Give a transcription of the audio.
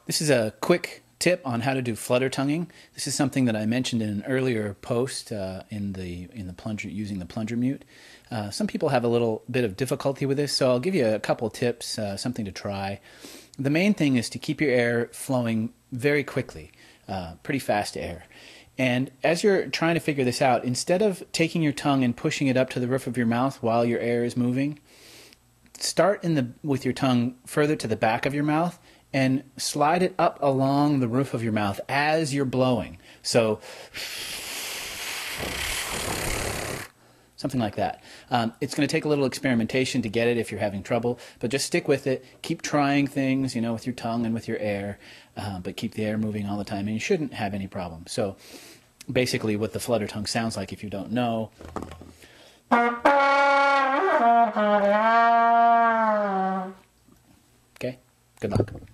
This is a quick tip on how to do flutter tonguing. This is something that I mentioned in an earlier post in the plunger, using the plunger mute. Some people have a little bit of difficulty with this, so I'll give you a couple tips, something to try. The main thing is to keep your air flowing very quickly, pretty fast air. And as you're trying to figure this out, instead of taking your tongue and pushing it up to the roof of your mouth while your air is moving, start with your tongue further to the back of your mouth and slide it up along the roof of your mouth as you're blowing. So something like that. It's going to take a little experimentation to get it if you're having trouble, but just stick with it. Keep trying things, with your tongue and with your air, but keep the air moving all the time, and you shouldn't have any problem. So basically what the flutter tongue sounds like, if you don't know. Okay, good luck.